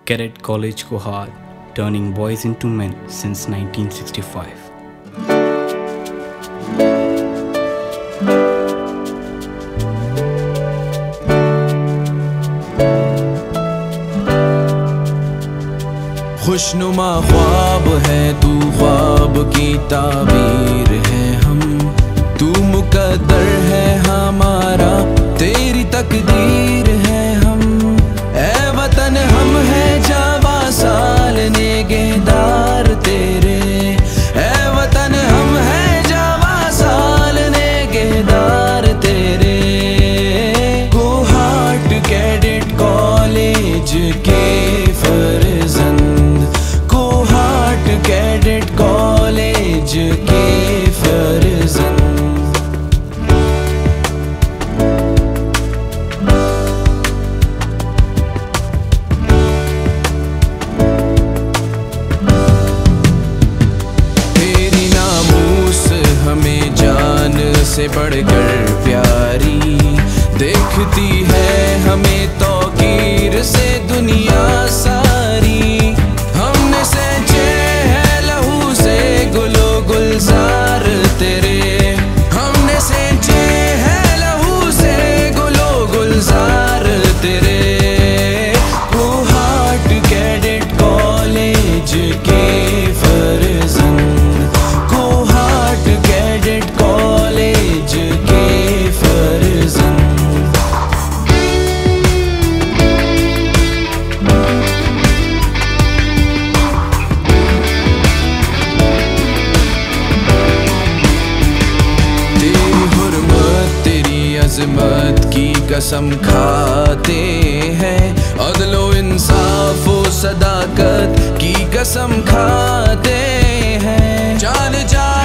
Cadet College Kohad, turning boys into men since 1965. खुशनुमा ख्वाब है तू, ख्वाब की ताबीर है हम, तू मुकद्दर है हमारा, तेरी तकदीर है हम। ए वतन हम है जावा साल नेगेदार तेरे, ए वतन हम है जावा साल नेगेदार तेरे। कोहाट कैडेट कॉलेज के फर्जंद, कोहाट कैडेट कॉलेज के फर्जंद। तेरी नामूस हमें जान से बढ़कर प्यारी, देखती है हमें तौकीर से दुनिया सारी। हमने सहजे है लहू से गुलो गुलजार तेरे, हमने सहजे है लहू से गुलो गुलजार तेरे। कोहाट कैडेट कॉलेज के फर्जंद, कोहाट कैडेट कॉलेज के फर्जंद। अज़मत की कसम खाते हैं, अदलो इंसाफ व सदाकत की कसम खाते हैं। जान जा